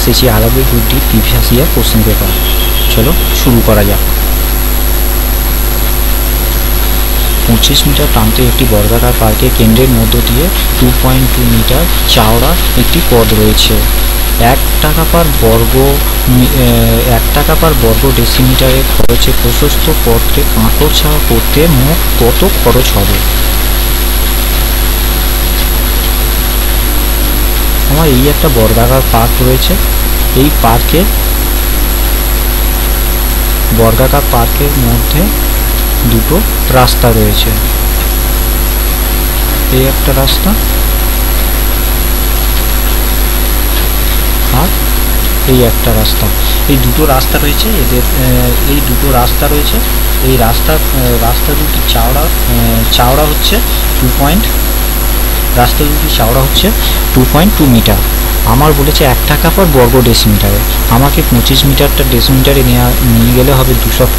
এসেছি আরবিক গ্রুপটি previous year question paper. চলো শুরু করা যাক। 25 মিটার প্রান্তে একটি বর্গাকার পার্কে কেন্দ্রের মধ্য দিয়ে 2.2 মিটার চওড়া একটি পথ রয়েছে। 1 টাকা পার বর্গ ডেসিমিটারে খরচে প্রশস্ত পথে কাঁকড় ছাওয়া করতে মোট কত খরচ হবে? আমার এই একটা বর্গাকার পার্ক রয়েছে। এই বর্গাকার পার্কের মধ্যে দুটো রাস্তা রয়েছে। এই একটা রাস্তা আর এই একটা রাস্তা। এই দুটো রাস্তা রয়েছে। এই দুটো রাস্তা রয়েছে। এই রাস্তা দুটি চওড়া হচ্ছে 2.2 মিটার। আমার বলেছে 1 টাকা পার বর্গ ডেসিমিটারে। আমাকে 25 মিটারটা ডেসিমিটারে নিয়ে গেলে হবে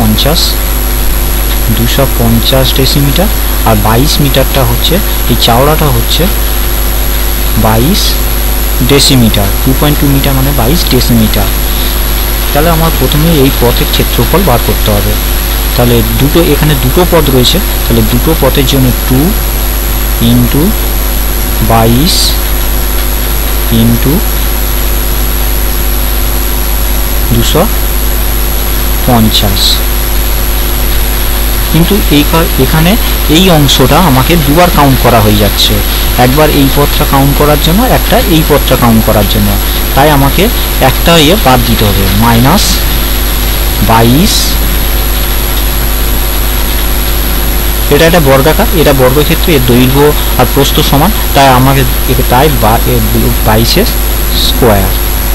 250 ডেসিমিটার। আর 22 মিটারটা হচ্ছে, এই চওড়াটা হচ্ছে 22 ডেসিমিটার। 2.2 মিটার মানে 22 ডেসিমিটার। তাহলে আমার প্রথমে এই পথের ক্ষেত্রফল বার করতে হবে। তাহলে এখানে দুটো পথ রয়েছে। তাহলে দুটো পথের জন্য 2 ইন্টু 22 ইন্টু 250। কিন্তু এখানে এই অংশটা আমাকে দুবার কাউন্ট করা হয়ে যাচ্ছে। একবার এই পথটা কাউন্ট করার জন্য, একটা এই পথটা কাউন্ট করার জন্য। তাই আমাকে একটা বাদ দিতে হবে, -22। এটা একটা বর্গাকার, এটা বর্গক্ষেত্র, এর দৈর্ঘ্য আর প্রস্থ সমান। তাই আমাকে 22 স্কোয়ার।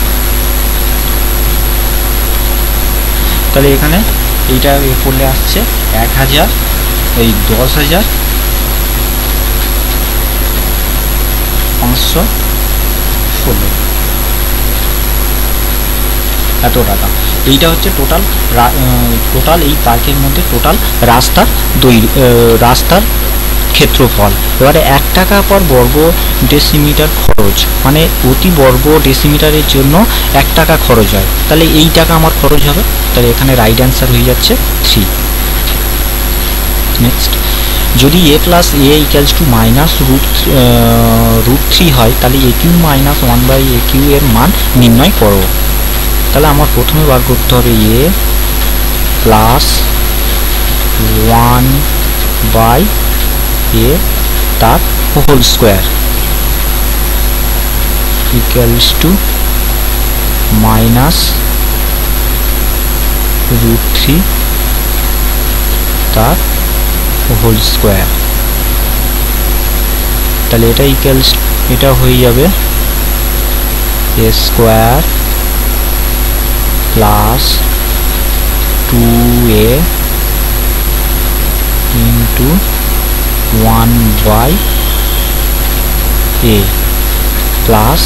তাহলে এখানে এইটা করলে আসছে 1000, এই 10,516 এত টাকা। এইটা হচ্ছে টোটাল এই পার্কের মধ্যে টোটাল রাস্তার ক্ষেত্রফল। এবারে 1 টাকা পার বর্গ ডেসিমিটার খরচ, মানে প্রতি বর্গ ডেসিমিটারের জন্য 1 টাকা খরচ হয়। তাহলে এই টাকা আমার খরচ হবে। তাহলে এখানে রাইট অ্যান্সার হয়ে যাচ্ছে 3। নেক্সট, যদি a plus a equals to -√3 হয়, তাহলে aq মাইনাস 1/aq এর মান নির্ণয় করো। তাহলে আমার প্রথমে বার করতে হবে a প্লাস 1/a তার হোল স্কোয়ার ইকুয়ালস টু -√3 তার হোল স্কোয়ার। তাহলে এটা হয়ে যাবে a square plus 2a into 1/a plus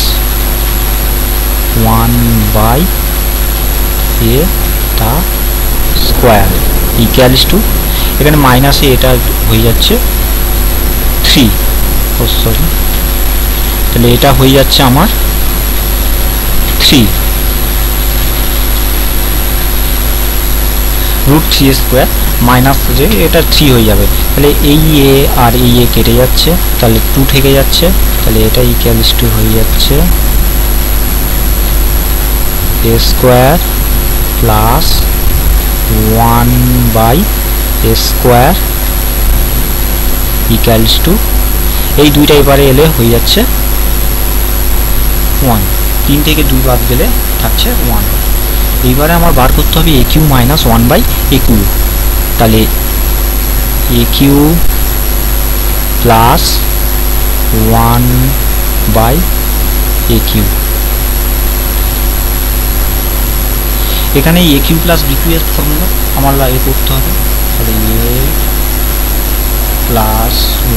1/a তা স্কোয়ার ইকুয়ালস টু, এখানে মাইনাসে এটা হয়ে যাচ্ছে 3। সরি, তাহলে এটা হয়ে যাচ্ছে আমার 3 √3 স্কোয়ার মাইনাস যে এটা 3 হয়ে যাবে। তাহলে এই a আর এই a কেটে যাচ্ছে, তাহলে 2 থেকে যাচ্ছে। তাহলে এটা ইকুয়ালস টু হয়ে যাচ্ছে a square plus 1/a square equals to, এই দুইটা এবারে এলে হয়ে যাচ্ছে 1। 3 থেকে 2 বাদ গেলে থাকছে 1। এইবারে আমার বার করতে হবে aq মাইনাস 1/aq। তাহলে aq প্লাস 1/aq। এখানে aq প্লাস bq এর ফর্মুলা আমার লাগে করতে হবে। তাহলে a plus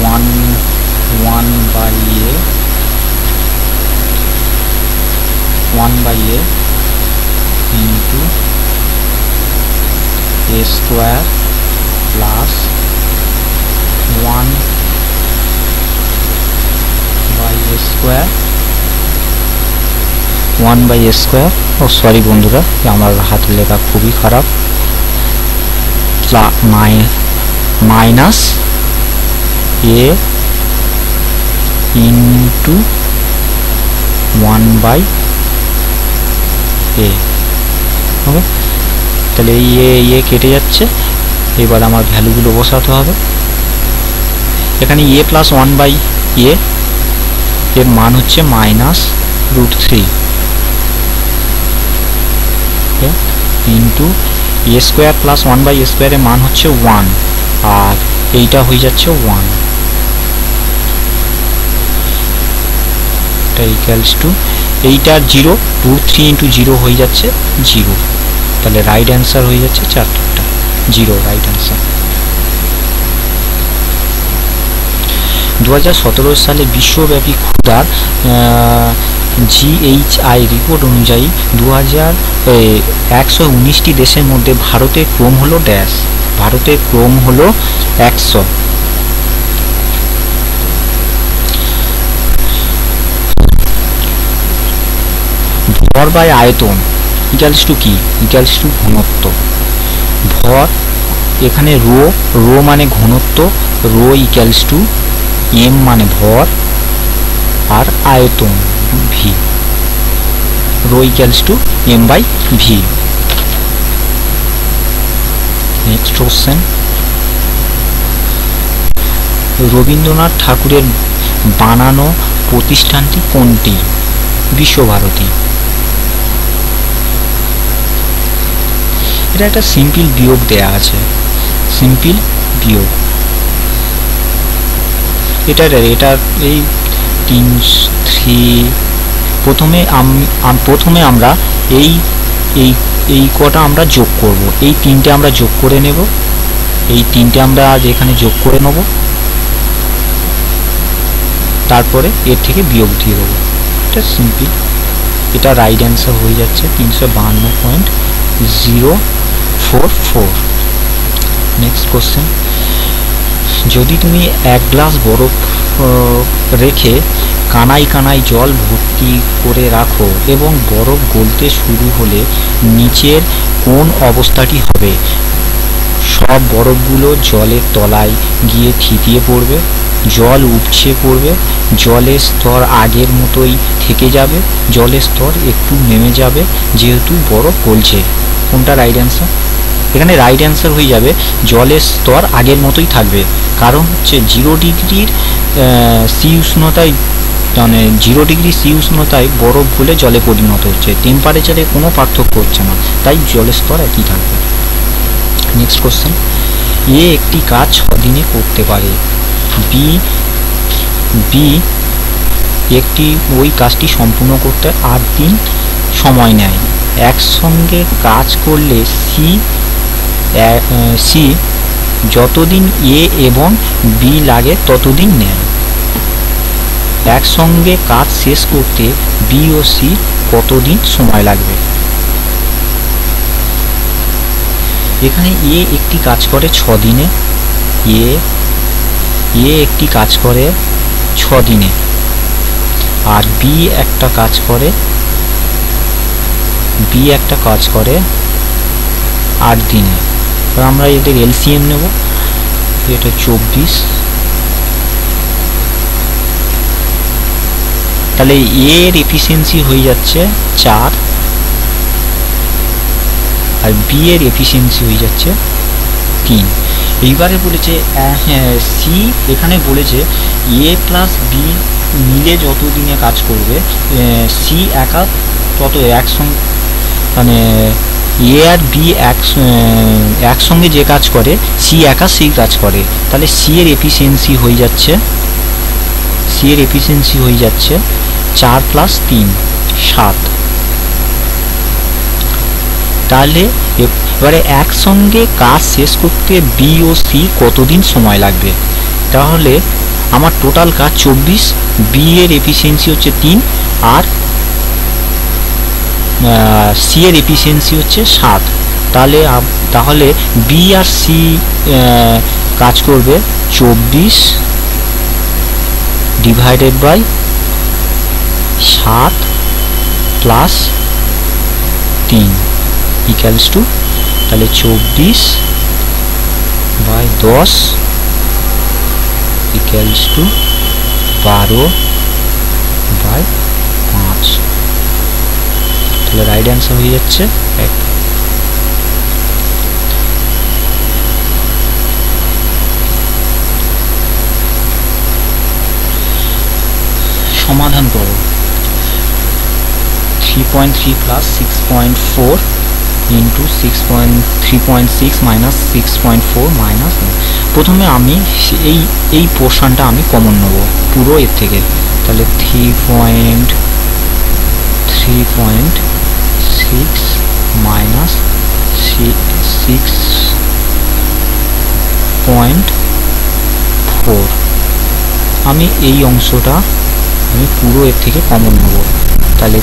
1/a into a square plus 1/a square 1/a², ও সরি বন্ধুরা, আমার হাতের লেখা খুবই খারাপ, মাইনাস a ইন্টু 1/a। ওকে, তাহলে এই কেটে যাচ্ছে। এবার আমার ভ্যালুগুলো বসাতে হবে। এখানে a প্লাস 1/a এর মান হচ্ছে -√3 ইন্টু a² প্লাস 1/a² এর মান হচ্ছে 1, আর এইটা হয়ে যাচ্ছে 1। এটা ইকুয়ালস টু এইটার 0, √3 ইন্টু 0 হয়ে যাচ্ছে 0। তাহলে রাইট অ্যান্সার হয়ে যাচ্ছে 4টা 0, রাইট অ্যান্সার। 2017 সালে বিশ্বব্যাপী ক্ষুধার GHI রিপোর্ট অনুযায়ী 119টি দেশের মধ্যে ভারতের ক্রম হলো ড্যাশ। ভারতের ক্রম হলো 100। ভর বাই আয়তন ইকুয়ালস টু কি? ইকুয়ালস টু ঘনত্ব। ভর এখানে রো মানে ঘনত্ব, রো ইকুয়ালস টু এম মানে ভর, আর আয়তন V, rho equals to m/v। Next question, Rabindranath ঠাকুরের বানানো প্রতিষ্ঠানটি কোনটি? বিশ্বভারতী। এটা একটা সিম্পল বিয়োগ দেয়া আছে, সিম্পল বিয়োগ। এটার এই 3 প্রথমে আমরা এই কটা আমরা যোগ করব, এই 3টে আমরা যোগ করে নেব, এই 3টে আমরা আজ এখানে যোগ করে নেব, তারপরে এর থেকে বিয়োগ দিয়ে দেবো। এটা সিম্পল, এটা রাইট অ্যান্সার হয়ে যাচ্ছে 352.044। নেক্সট কোশ্চেন, যদি তুমি 1 গ্লাস বরফ রেখে কানায় কানায় জল ভর্তি করে রাখো এবং বরফ গলতে শুরু হলে নিচের কোন অবস্থাটি হবে? সব বরফগুলো জলের তলায় গিয়ে থিতিয়ে পড়বে, জল উপচে পড়বে, জলের স্তর আগের মতোই থেকে যাবে, জলের স্তর একটু নেমে যাবে যেহেতু বরফ গলছে। কোনটা রাইট অ্যান্সার? এখানে রাইট অ্যান্সার হয়ে যাবে জলের স্তর আগের মতোই থাকবে, কারণ হচ্ছে 0 ডিগ্রির সি উষ্ণতায়, মানে 0 ডিগ্রি সি উষ্ণতায় বরফ গলে জলে পরিণত হচ্ছে, টেম্পারেচারে কোনো পার্থক্য হচ্ছে না, তাই জলের স্তর একই থাকবে। নেক্সট কোশ্চেন, এ একটি কাজ 6 দিনে করতে পারে, বি ওই কাজটি সম্পূর্ণ করতে 8 দিন সময় নেয়। একসঙ্গে কাজ করলে সি যতদিন এ এবং বি লাগে ততদিন নেয়। একসঙ্গে কাজ শেষ করতে বি ও সি কতদিন সময় লাগবে? এখানে এ একটি কাজ করে 6 দিনে, এ একটি কাজ করে 6 দিনে, আর বি একটা কাজ করে 8 দিনে। আমরা এদের এলসিএম নেব, এটা 24, তাহলে এর এফিসিয়েন্সি হয়ে যাচ্ছে 4 আর বি এর এফিসিয়েন্সি হয়ে যাচ্ছে 3। এইবারে বলেছে সি, এখানে বলেছে এ প্লাস বি মিলে যত দিনে কাজ করবে সি একা তত একসঙ্গে, মানে এ আর বি একসঙ্গে যে কাজ করে সি একা সেই কাজ করে, তাহলে সি এর এফিসিয়েন্সি হয়ে যাচ্ছে 4 + 3 7। তাহলে এবারে একসঙ্গে কাজ শেষ করতে বি ও সি কতদিন সময় লাগবে? তাহলে আমার টোটাল কাজ 24, বি এর এফিসিয়েন্সি হচ্ছে 3 আর সি এর এফিসিয়েন্সি হচ্ছে 7। তাহলে বি আর সি কাজ করবে 24 / 7 প্লাস 3 ইকুয়ালস টু, তাহলে 24/10 ইকুয়ালস টু 12/5। তাহলে রাইট অ্যান্সার হয়ে যাচ্ছে 1। সমাধান করো। 3.3 প্লাস 6.4 ইন্টু 3.6 মাইনাস 6.4 মাইনাস, প্রথমে আমি এই পোর্শনটা আমি কমন নেব পুরো এর থেকে, তাহলে 3.6 মাইনাস 6.4, আমি এই অংশটা আমি পুরো এর থেকে কমন নেব, তাহলে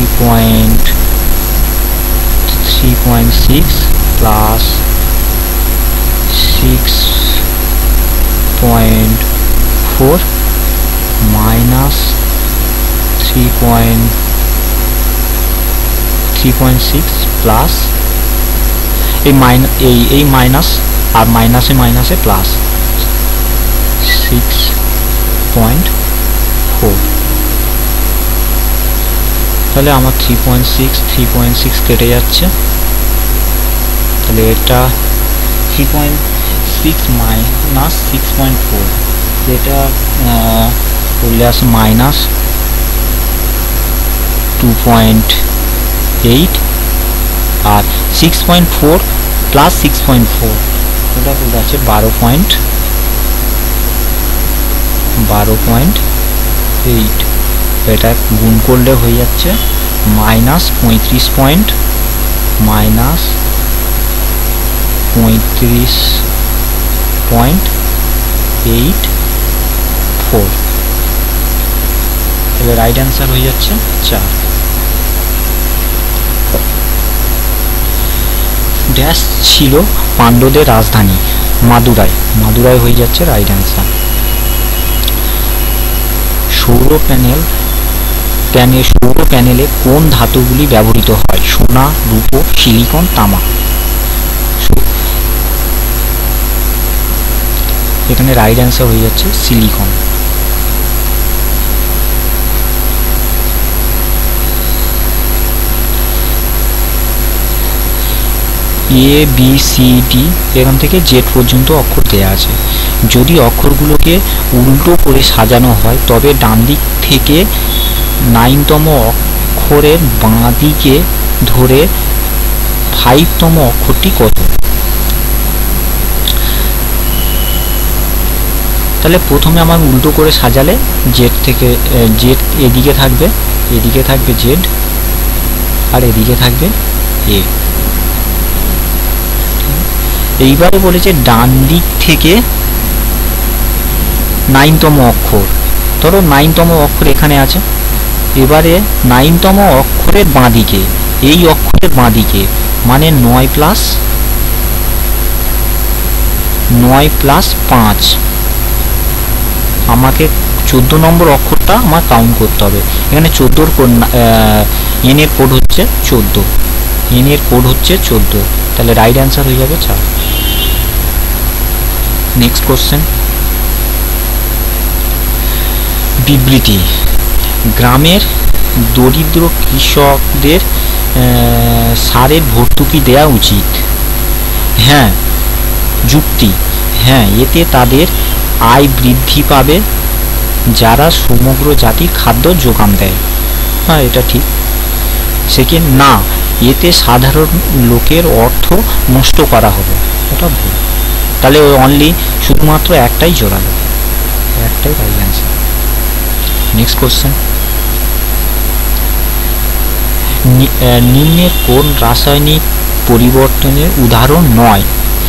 3.6 প্লাস 6.4 মাইনাস 3.6 প্লাস এই মাইনাস আর মাইনাসে মাইনাসে প্লাস 6.4, তাহলে আমার 3.6 কেটে যাচ্ছে, তাহলে এটা 3.6 মাইনাস 6.4, এটা করলে আসে মাইনাস 2.8, আর 6.4 প্লাস 6.4 এটা করলে আছে 12.8, এটা গুণ করলে হয়ে যাচ্ছে মাইনাস 35.84, তাহলে রাইট অ্যান্সার হয়ে যাচ্ছে 4। ড্যাশ ছিল পাণ্ড্যদের রাজধানী? মাদুরাই হয়ে যাচ্ছে রাইট অ্যান্সার। সৌর প্যানেলে কোন ধাতুগুলি ব্যবহৃত হয়? সোনা, রূপো, সিলিকন, তামা। এখানে রাইট অ্যান্সার হয়ে যাচ্ছে সিলিকন। এ বি সি ডি এখান থেকে জেড পর্যন্ত অক্ষর দেওয়া আছে। যদি অক্ষরগুলোকে উল্টো করে সাজানো হয় তবে ডান দিক থেকে 9তম অক্ষরের বাঁ দিকে ধরে 5তম অক্ষরটি কত? তাহলে প্রথমে আমার উল্টো করে সাজালে জেড এদিকে থাকবে জেড, আর এদিকে থাকবে এ। এইবারে বলেছে ডান দিক থেকে 9তম অক্ষর, ধরো 9তম অক্ষর এখানে আছে, এবারে 9তম অক্ষরের বাঁ দিকে, এই অক্ষরের বাঁ দিকে মানে 9 প্লাস 5, আমাকে 14 নম্বর অক্ষরটা আমার কাউন্ট করতে হবে। এখানে 14 এন এর কোড হচ্ছে 14, তাহলে রাইট অ্যান্সার হয়ে যাবে 4। নেক্সট কোশ্চেন, বিবৃতি। গ্রামের দরিদ্র কৃষকদের সারের ভর্তুকি দেওয়া উচিত। হ্যাঁ। যুক্তি, হ্যাঁ, এতে তাদের আয় বৃদ্ধি পাবে যারা সমগ্র জাতির খাদ্য যোগান দেয়। হ্যাঁ, এটা ঠিক। সেকেন্ড, না, এতে সাধারণ লোকের অর্থ নষ্ট করা হবে। এটা ভুল। তাহলে অনলি শুধুমাত্র একটাই জোড়ালো, একটাই রাইট অ্যান্সার। নেক্সট কোশ্চেন, নিম্নের কোন রাসায়নিক পরিবর্তনের উদাহরণ নয়?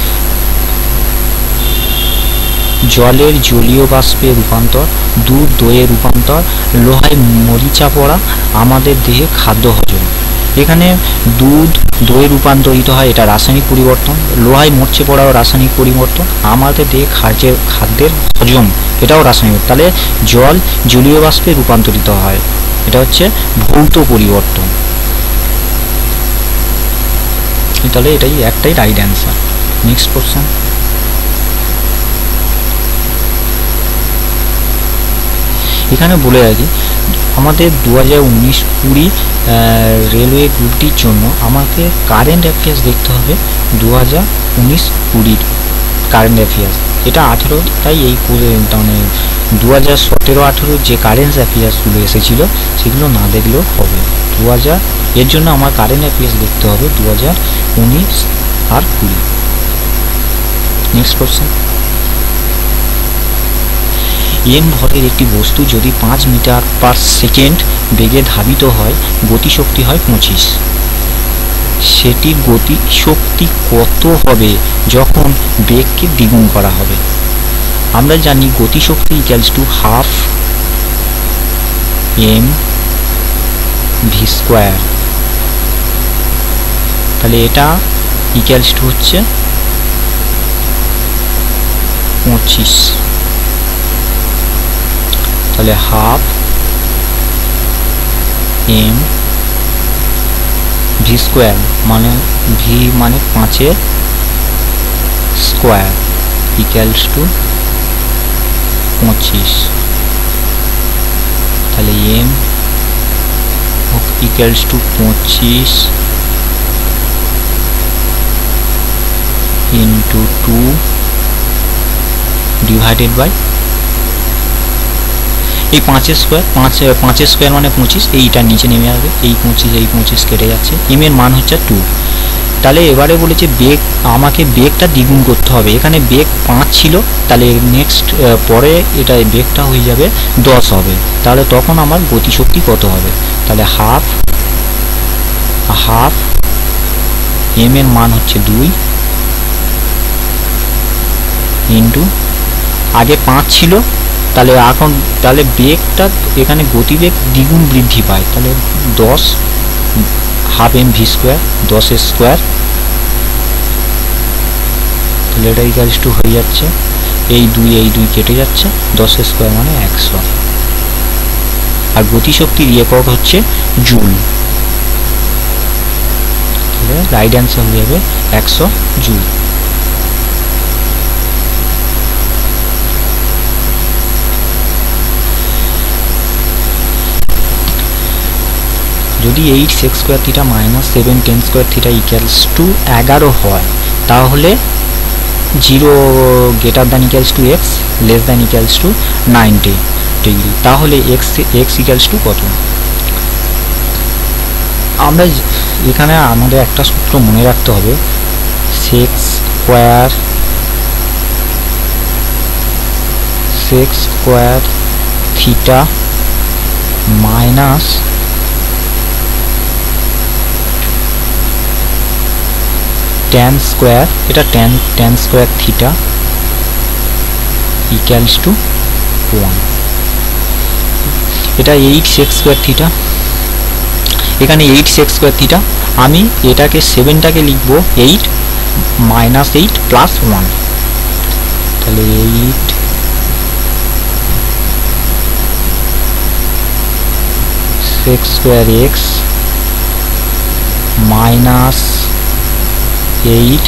জলের জলীয় বাষ্পে রূপান্তর, দুধ দইয়ে রূপান্তর, লোহায় মরিচা পড়া, আমাদের দেহে খাদ্য হজম। এখানে দুধ দইয়ে রূপান্তরিত হয়, এটা রাসায়নিক পরিবর্তন। লোহায় মরচে পড়াও রাসায়নিক পরিবর্তন। আমাদের দেহে খাদ্যের হজম, এটাও রাসায়নিক। তাহলে জল জলীয় বাষ্পে রূপান্তরিত হয়, এটা হচ্ছে ভৌত পরিবর্তন। তাহলে এটাই একটাই রাইট অ্যান্সার। নেক্সট কোশ্চেন, এখানে বলে রাখি আমাদের 2019-20 রেলওয়ে গ্রুপটির জন্য আমাকে কারেন্ট অ্যাফেয়ার্স দেখতে হবে 2019-20 কারেন্ট অ্যাফেয়ার্স। এটা 18, তাই এই মানে 2017-18 যে কারেন্ট অ্যাফেয়ার্সগুলো এসেছিলো সেগুলো না দেখলেও হবে। এর জন্য আমার কারেন্ট অ্যাফেয়ার্স দেখতে হবে 2019 আর 20। নেক্সট কোশ্চেন, এম ভরের একটি বস্তু যদি 5 মিটার পার সেকেন্ড বেগে ধাবিত হয়, গতিশক্তি হয় 25। সেটি গতিশক্তি কত হবে যখন বেগকে দ্বিগুণ করা হবে? আমরা জানি গতিশক্তি equals to half M V square. তাহলে এটা ইকুয়ালস টু হচ্ছে 25। তাহলে হাফ এম ভি স্কোয়ার মানে ভি মানে 5-এর স্কোয়ার ইকুয়ালস টু 25। তাহলে M equals to 25 into 2 divided by এই 5-এর স্কোয়ার, 5-এর স্কোয়ার মানে 25, এইটা নিচে নেমে আসবে, এই 25 কেটে যাচ্ছে, এম এর মান হচ্ছে 2। তাহলে এবারে বলেছে বেগ, আমাকে বেগটা দ্বিগুণ করতে হবে। এখানে বেগ 5 ছিল, তাহলে নেক্সট পরে এটা বেগটা হয়ে যাবে 10 হবে। তাহলে তখন আমার গতিশক্তি কত হবে? তাহলে হাফ এম এর মান হচ্ছে 2 ইন্টু আগে 5 ছিল, তাহলে এখন তাহলে বেগটা এখানে গতিবেগ দ্বিগুণ বৃদ্ধি পায়, তাহলে 10 হাফ এম ভি স্কোয়ার 10-এর স্কোয়ার। তাহলে এটা ইকুয়ালস টু হয়ে যাচ্ছে এই 2 কেটে যাচ্ছে, 10-এর স্কোয়ার মানে 100। আর গতিশক্তির একক হচ্ছে জুল। তাহলে রাইট অ্যান্সার হয়ে যাবে 100 জুল। যদি 8 sec square theta minus 7 10 square theta equals to 11 হয়, তাহলে 0 greater than equals to X less than equals to 90 degree, তাহলে এক্স ইকুয়ালস টু কত? আমরা এখানে আমাদের একটা সূত্র মনে রাখতে হবে, sec square theta minus tan square, এটা tan square theta equals to 1। এটা 8 sec স্কোয়ার থিটা, এখানে 8 sec স্কোয়ার থিটা, আমি এটাকে 7টাকে লিখবো 8 মাইনাস 8 প্লাস 1। তাহলে 8 sec square X minus 8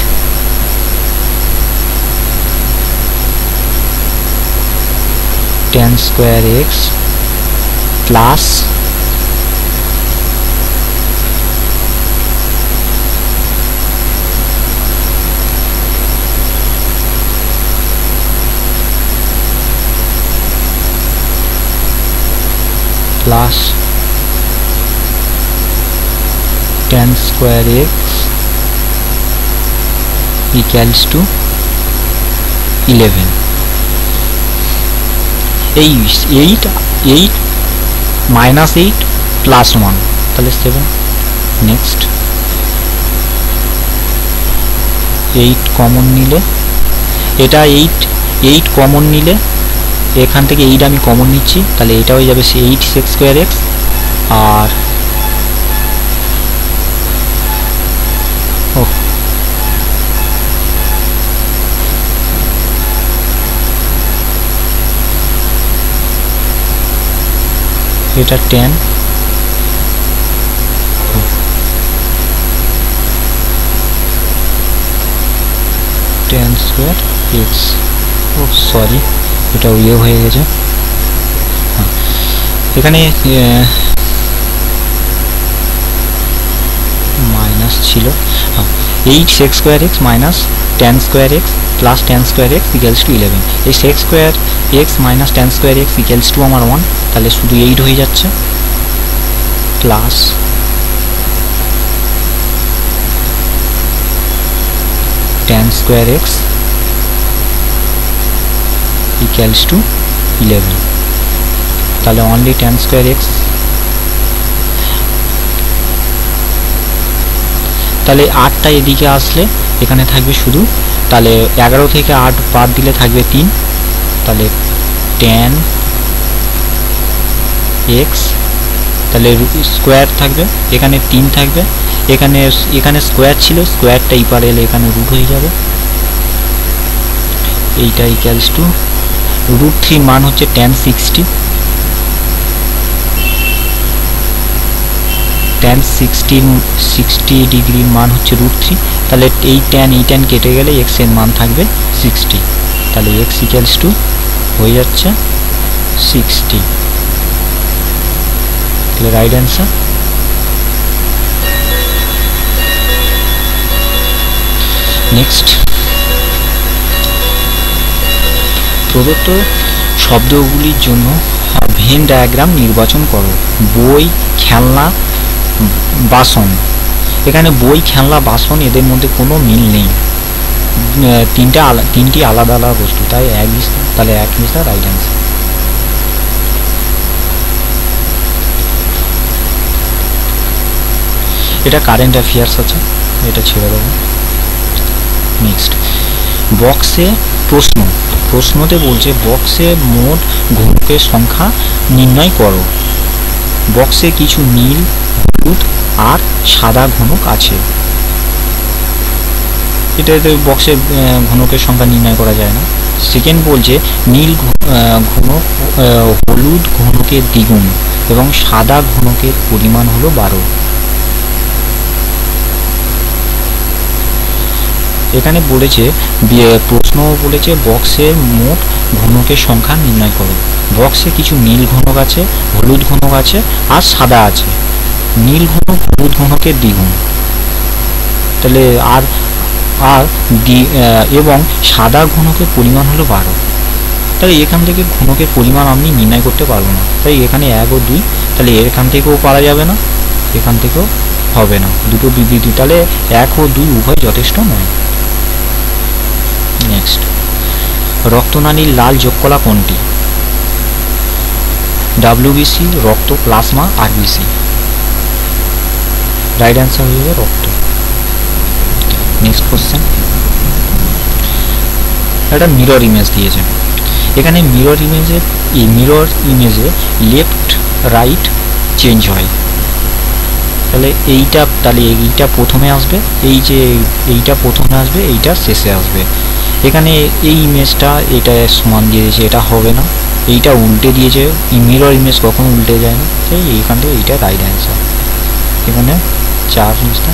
tan square X plus tan square X equals to 11। এই 8 minus 8 plus 1 তাহলে 7। Next 8 common নিলে, এটা 8 কমন নিলে এখান থেকে 8 আমি কমন নিচ্ছি, তাহলে এটা হয়ে যাবে 8 sec স্কোয়ার এক্স আর এটা 10 10 স্কোয়ার এক্স, ও সরি এটা ইয়ে হয়ে গেছে, এখানে মাইনাস ছিল, eight sec square X minus ten square X plus ten square X equals to 11। এই sec square X minus ten square X equals to আমার 1, তাহলে শুধু 8 হয়ে যাচ্ছে, plus ten square X equals to 11, তাহলে অনলি টেন স্কোয়ার এক্স, তাহলে 8টা এদিকে আসলে এখানে থাকবে শুধু, তাহলে 11 থেকে 8 বাদ দিলে থাকবে 3, তাহলে টেন এক্স, তাহলে স্কোয়ার থাকবে, এখানে 3 থাকবে, এখানে স্কোয়ার ছিল, স্কোয়ারটা ইপার এলে এখানে রুট হয়ে যাবে, এইটা ইকুয়ালস টু √3 মান হচ্ছে tan 60, tan 60 ডিগ্রির মান হচ্ছে √3, তাহলে এই tan কেটে গেলে x এর মান থাকবে 60, তাহলে x ইকুয়ালস টু হয়ে যাচ্ছে 60, তাহলে রাইট অ্যান্সার। নেক্সট, প্রদত্ত শব্দগুলির জন্য ভেন ডায়াগ্রাম নির্বাচন করো। বই, খেলনা, বাসন। এখানে বই, খেলনা, বাসন এদের মধ্যে কোনো মিল নেই, তিনটি আলাদা আলাদা বস্তু, তাই তাহলে এক ইজ দ্য রাইট অ্যান্সার। এটা কারেন্ট অ্যাফেয়ার্স আছে, এটা ছেড়ে দেবো। নেক্সট, বক্সে প্রশ্নতে বলছে বক্সে মোট ঘনকের সংখ্যা নির্ণয় করো। বক্সে কিছু নীল, হলুদ আর সাদা ঘনক আছে, এটাতে বক্সের ঘনকের সংখ্যা নির্ণয় করা যায় না। সেকেন্ড বলছে নীল ঘনক হলুদ ঘনকের দ্বিগুণ এবং সাদা ঘনকের পরিমাণ হলো 12। এখানে বলেছে প্রশ্ন বলেছে বক্সের মোট ঘনকের সংখ্যা নির্ণয় করো। বক্সে কিছু নীল ঘনক আছে, হলুদ ঘনক আছে আর সাদা আছে। নীল ঘনক হলুদ ঘনকের দ্বিগুণ, তাহলে এবং সাদা ঘনকের পরিমাণ হলো 12, তাহলে এখান থেকে ঘনকের পরিমাণ আমি নির্ণয় করতে পারবো না, তাই এখানে 1 ও 2, তাহলে এখান থেকেও পারা যাবে না, এখান থেকেও হবে না, দুটো বিবৃতি, তাহলে 1 ও 2 উভয় যথেষ্ট নয়। নেক্সট, রক্তনালীর লাল যোগকলা কোনটি? WBC, রক্ত, প্লাজমা, RBC। রাইট অ্যান্সার হয়ে যাবে রক্ত। নেক্সট কোশ্চেন, একটা মিরর ইমেজ দিয়েছে, এখানে মিরর ইমেজে লেফট রাইট চেঞ্জ হয়, তাহলে এইটা প্রথমে আসবে, এইটা প্রথমে আসবে, এইটা শেষে আসবে। এখানে এই ইমেজটা এটা সমান দিয়ে দিয়েছে, এটা হবে না, এইটা উল্টে দিয়েছে, মিরর ইমেজ কখনো উল্টে যায় না, তাই এইখান থেকে এইটা রাইট অ্যান্সার। এখানে 4 জিনিসটা।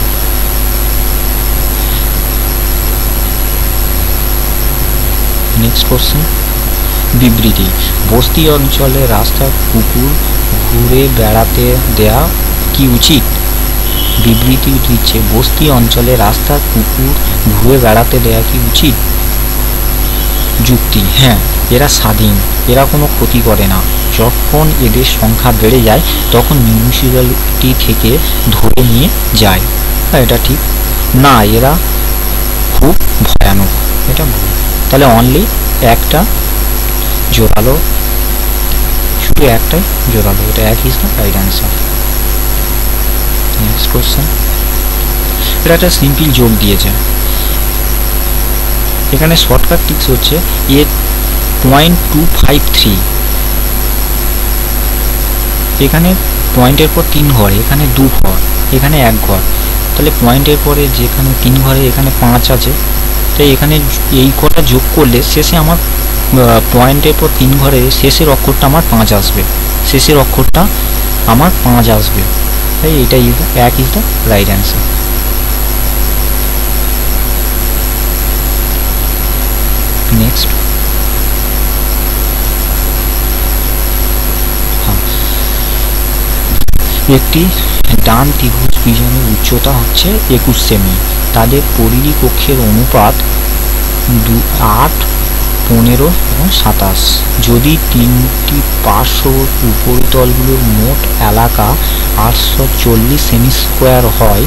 নেক্সট কোশ্চেন, বিবৃতি, বস্তি অঞ্চলে রাস্তার কুকুর ঘুরে বেড়াতে দেয়া কি উচিত? বিবৃতি দিচ্ছে বস্তি অঞ্চলে রাস্তার কুকুর ঘুরে বেড়াতে দেয়া কি উচিত? যুক্তি, হ্যাঁ, এরা স্বাধীন, এরা কোনো ক্ষতি করে না, যখন এদের সংখ্যা বেড়ে যায় তখন মিউনিসিপ্যালিটি থেকে ধরে নিয়ে যায়। এটা ঠিক না, এরা খুব ভয়ানক, এটা ভুল, তাহলে অনলি একটা জোরালো, শুধু একটাই জোরালো, এটা এক is the right answer. Next question, এটা একটা সিম্পল যোগ দিয়েছে, এখানে শর্টকাট টিক্স হচ্ছে 0.253, এখানে পয়েন্টের পর 3 ঘর, এখানে 2 ঘর, এখানে 1 ঘর, তাহলে পয়েন্টের পরে যেখানে 3 ঘরে এখানে 5 আছে, তাই এখানে এই কটা যোগ করলে শেষে আমার পয়েন্টের পর 3 ঘরে শেষের অক্ষরটা আমার 5 আসবে, শেষের অক্ষরটা আমার 5 আসবে, তাই এটা এক is the right answer. Next একটি ডান ত্রিভুজ প্রিজমের উচ্চতা হচ্ছে 21 সেমি, তাদের পরিধি কক্ষের অনুপাত 8, 15 এবং 27। যদি তিনটি পার্শ্ব উপরিতলগুলোর মোট এলাকা 840 সেমি স্কোয়ার হয়,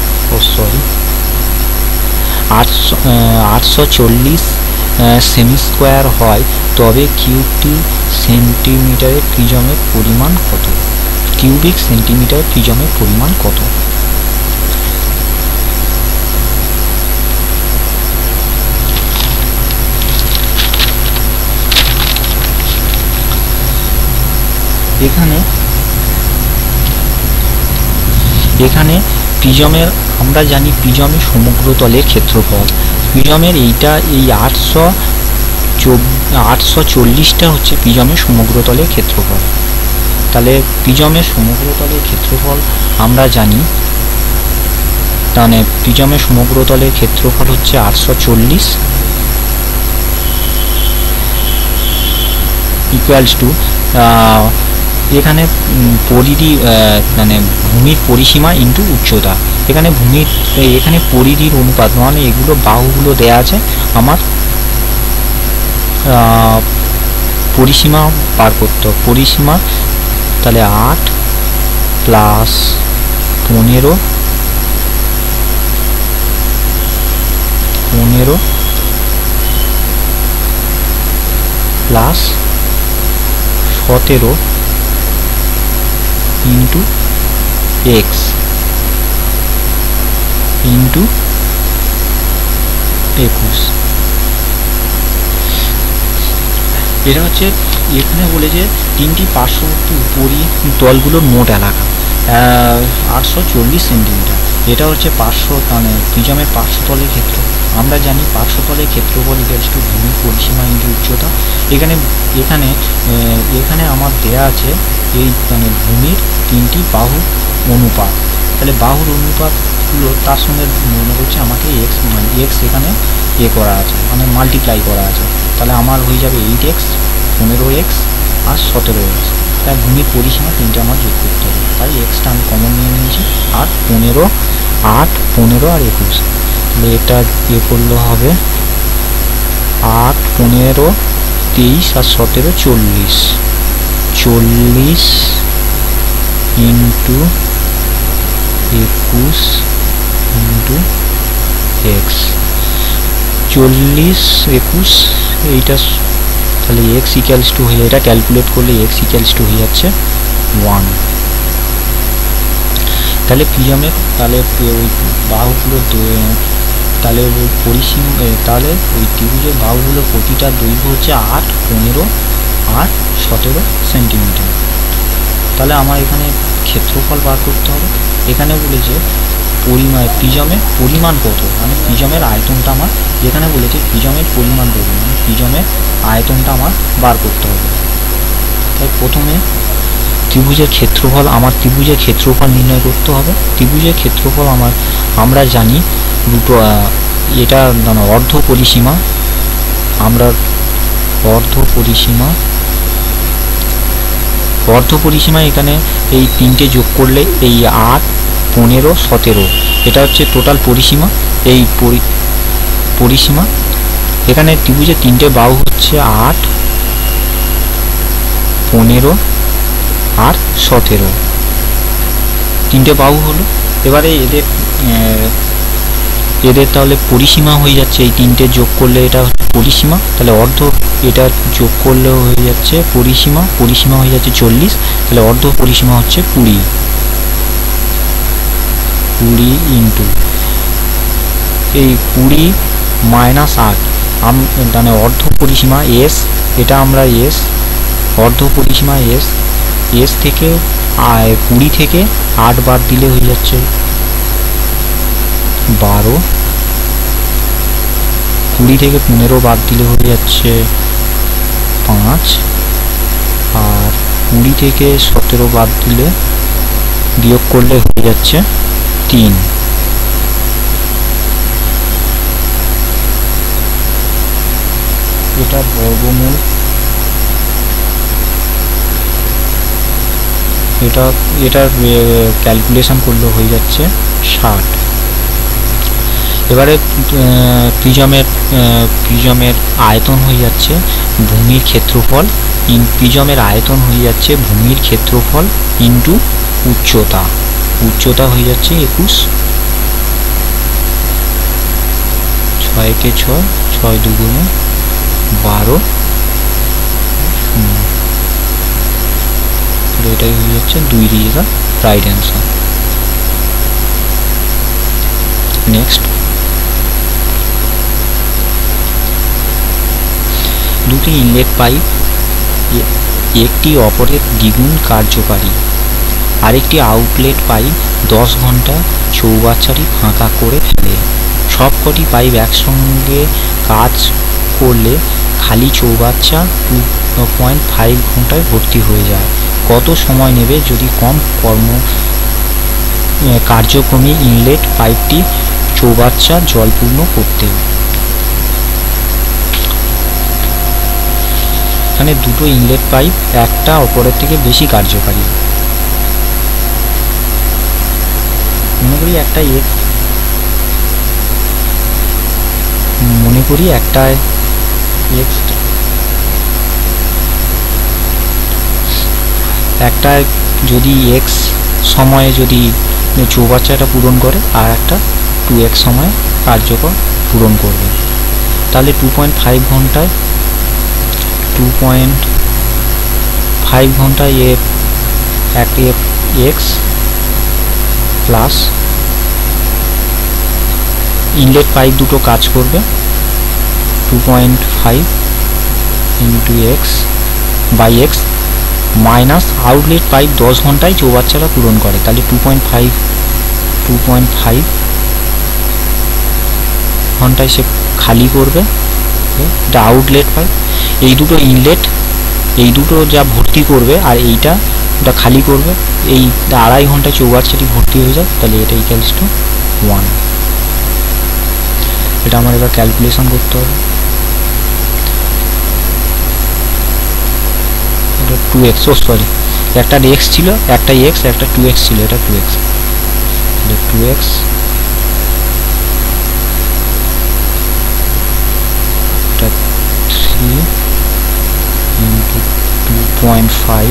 840 সেমি স্কোয়ার হয়, তবে কিউবটি সেন্টিমিটারের প্রিজমের পরিমাণ কত? কিউবিক সেন্টিমিটার প্রিজমের পরিমাণ কত? এখানে প্রিজমের আমরা জানি প্রিজমের সমগ্র তলের ক্ষেত্রফল, প্রিজমের এই 840টা হচ্ছে প্রিজমের সমগ্র তলের ক্ষেত্রফল। তাহলে প্রিজমের সমগ্র তলের ক্ষেত্রফল আমরা জানি, তাহলে প্রিজমের সমগ্র তলের ক্ষেত্রফল হচ্ছে 840 ইকুয়ালস টু এখানে পরিধি মানে ভূমির পরিসীমা ইন্টু উচ্চতা। এখানে পরিধির অনুপাত মানে এগুলো বাহুগুলো দেয়া আছে, আমার পরিসীমা পার করতে হবে। পরিসীমা তাহলে 8 plus 15 plus 17 into x into 21। এটা হচ্ছে এখানে বলেছে তিনটি পার্শ্ববর্তী উপরিতলগুলোর মোট এলাকা 840 সেন্টিমিটার। এটা হচ্ছে মানে প্রিজমের পার্শ্বতলের ক্ষেত্র। আমরা জানি পার্শ্বতলের ক্ষেত্রফল ইকুয়ালস টু ভূমির পরিসীমা ইন্টু উচ্চতা। এখানে আমার দেয়া আছে এই মানে ভূমির তিনটি বাহু অনুপাত। তাহলে বাহুর অনুপাতগুলো তার সঙ্গে মনে করছে আমাকে এক্স এখানে করা আছে, মানে মাল্টিপ্লাই করা আছে। তাহলে আমার হয়ে যাবে 8x, 15x আর 17x। তাই ভূমির পরিসীমা তিনটে আমার যোগ করতে হবে, তাই এক্সটা আমি কমন নিয়ে নিয়েছি। আর 15 আর 21। তাহলে এটা করলে হবে 8, 15, 23 আর 17, 40 ইন্টু 21 ইন্টু এক্স। 40, 21 এইটা, তাহলে এক্স ইকুয়ালস টু হয়ে, এটা ক্যালকুলেট করলে এক্স ইকুয়ালস টু হয়ে যাচ্ছে 1। তাহলে প্রিজমের তাহলে ওই বাহুগুলো তাহলে ওই পরিসীমা তাহলে ওই ত্রিভুজের বাহুগুলোর প্রতিটা দৈর্ঘ্য হচ্ছে 8, 15 আর 17 সেন্টিমিটার। তাহলে আমার এখানে ক্ষেত্রফল বার করতে হবে। এখানে বলেছে প্রিজমের পরিমাণ কত, মানে প্রিজমের আয়তনটা আমার যেখানে বলেছে প্রিজমের পরিমাণ কত, মানে প্রিজমের আয়তনটা আমার বার করতে হবে। তাই প্রথমে ত্রিভুজের ক্ষেত্রফল নির্ণয় করতে হবে। ত্রিভুজের ক্ষেত্রফল আমরা জানি এটা মানে অর্ধ পরিসীমা। আমরা অর্ধ পরিসীমা এখানে এই তিনটে যোগ করলে এই 8, 15, 17 এটা হচ্ছে টোটাল পরিসীমা। এই পরিসীমা এখানে ত্রিভুজের তিনটে বাহু হচ্ছে 8, 15 আর 17 তিনটে বাহু হলো। এবারে এদের তাহলে পরিসীমা হয়ে যাচ্ছে, এই তিনটে যোগ করলে এটা হচ্ছে পরিসীমা। তাহলে অর্ধ এটা যোগ করলেও হয়ে যাচ্ছে পরিসীমা হয়ে যাচ্ছে 40। তাহলে অর্ধ পরিসীমা হচ্ছে 20 ইন্টু এই 20 মাইনাস 8 মানে অর্ধ পরিসীমা এস, এটা আমরা এস অর্ধ পরিসীমা এস থেকে 20 থেকে 8 বাদ দিলে হয়ে যাচ্ছে 12, 20 থেকে 15 বাদ দিলে হয়ে যাচ্ছে 5, আর 20 থেকে 17 বাদ দিলে বিয়োগ করলে হয়ে যাচ্ছে 3। এটা বর্গমূল, এটার ক্যালকুলেশন করলে হয়ে যাচ্ছে 60। এবারে প্রিজমের আয়তন হয়ে যাচ্ছে ভূমির ক্ষেত্রফল, প্রিজমের আয়তন হয়ে যাচ্ছে ভূমির ক্ষেত্রফল ইন্টু উচ্চতা। উচ্চতা হয়ে যাচ্ছে 21, 6 কে 6, 6 দুগুণে 12, এটাই হয়ে যাচ্ছে 2 দিয়ে রাইট অ্যান্সার। নেক্সট, দুটি ইনলেট পাইপ একটি অপরের দ্বিগুণ কার্যকারী, আরেকটি আউটলেট পাইপ 10 ঘন্টা চৌবাচ্চাটি ফাঁকা করে ফেলে। সবকটি পাইপ একসঙ্গে কাজ করলে খালি চৌবাচ্চা 2.5 ঘন্টায় ভর্তি হয়ে যায়। কত সময় নেবে যদি কম কার্যক্রমী ইনলেট পাইপটি চৌবাচ্চা জলপূর্ণ করতে? এখানে দুটো ইনলেট পাইপ, একটা অপরের থেকে বেশি কার্যকারী। মনে করি একটা একটা যদি এক্স সময়ে যদি চৌবাচ্চাটা পূরণ করে, আর একটা 2x সময়ে কার্যকর পূরণ করবে, তাহলে 2.5 ঘন্টায় 2.5 ঘন্টায় এক্স প্লাস ইনলেট পাইপ দুটো কাজ করবে 2.5 into x by x minus outlet pipe 10 ঘন্টায় চৌবাচ্চাটা পূরণ করে, তাহলে 2.5 ঘন্টায় সে খালি করবে। এটা আউটলেট পাইপ, এই দুটো ইনলেট, এই দুটো যা ভর্তি করবে আর ওটা খালি করবে, এই 2.5 ঘন্টায় চৌবাচ্চাটি ভর্তি হয়ে যায়, তাহলে এটা ইকুয়ালস টু 1। এটা আমার এবার ক্যালকুলেশন করতে হবে। এটা 2x, সরি একটা এক্স ছিল, একটা এক্স, একটা 2x ছিল, এটা 2x, 2x এটা 3 ইন্টু 2.5,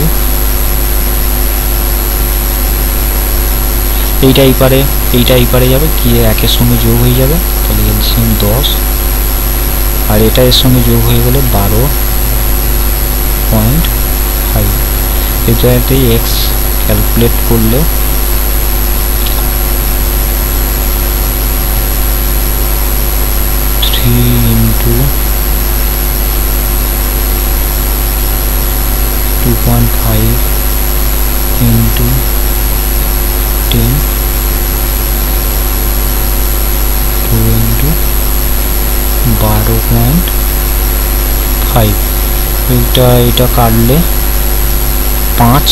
এইটা এই পারে যাবে, গিয়ে একের সঙ্গে যোগ হয়ে যাবে, তাহলে এলসিএম 10, আর এটা এর সঙ্গে যোগ হয়ে গেলে 12.5। এটাতে এক্স ক্যালকুলেট করলে 3 ইন্টু 2.5 ইন্টু 10, 2 ইন্টু 12.5, এটা কাটলে 5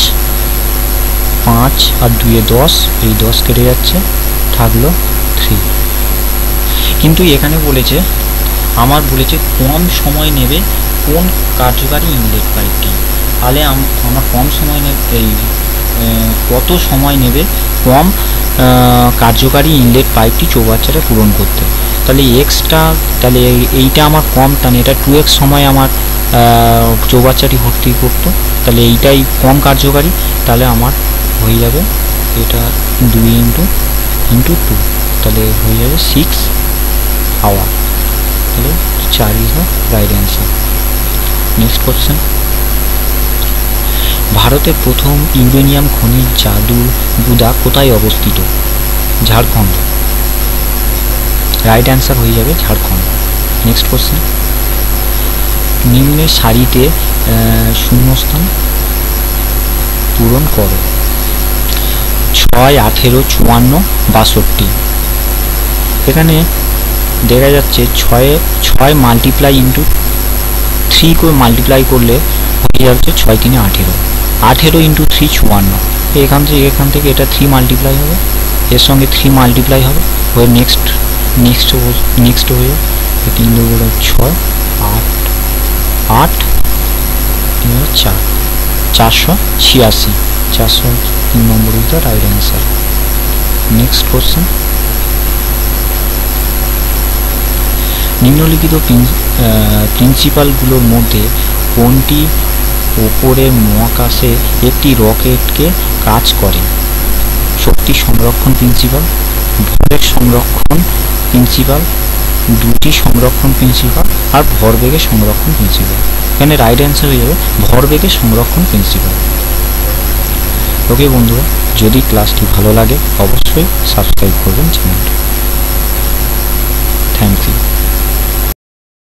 আর 2 এ 10, এই 10 কেটে যাচ্ছে, থাকলো 3। কিন্তু এখানে বলেছে কম সময় নেবে কোন কার্যকারী ইনলেট পাইপটি, তাহলে আমার কম সময় কত সময় নেবে কম কার্যকারী ইনলেট পাইপটি চৌবাচ্চাটা পূরণ করতে, তাহলে তাহলে এইটা আমার কম, তাহলে এটা 2x সময় আমার চৌবাচ্চাটি ভর্তি করতো, তাহলে এইটাই কম কার্যকারী, তাহলে আমার হয়ে যাবে এটা 2 ইন্টু 2, তাহলে হয়ে যাবে 6 আওয়ার, তাহলে 4 is the right answer. Next question, ভারতের প্রথম ইউরেনিয়াম খনির জাদুগুদা কোথায় অবস্থিত? ঝাড়খণ্ড, রাইট অ্যান্সার হয়ে যাবে ঝাড়খণ্ড। নেক্সট কোশ্চেন, নিম্নের সারিতে শূন্যস্থান পূরণ করো। 6, 18, 54, 62। এখানে দেখা যাচ্ছে 6 মাল্টিপ্লাই ইন্টু 3 করে মাল্টিপ্লাই করলে হয়ে যাচ্ছে 6 3 18, 18 ইন্টু 3 54, এখান থেকে এটা 3 মাল্টিপ্লাই হবে, এর সঙ্গে 3 মাল্টিপ্লাই হবে, হয়ে নেক্সট হয়ে 3 2 6, 8, 8 4 486 403 number is the right answer. Next question, নিম্নলিখিত প্রিন্সিপালগুলোর মধ্যে কোনটি উপরের মহাকাশে একটি রকেটকে কাজ করে? শক্তি সংরক্ষণ প্রিন্সিপাল, ভরের সংরক্ষণ প্রিন্সিপাল, দুটি সংরক্ষণ প্রিন্সিপাল আর ভরবেগের সংরক্ষণ প্রিন্সিপাল। এখানে রাইট অ্যান্সার হয়ে যাবে ভরবেগের সংরক্ষণ প্রিন্সিপাল। ওকে বন্ধুরা, যদি ক্লাসটি ভালো লাগে অবশ্যই সাবস্ক্রাইব করবেন চ্যানেলটি। Thank you.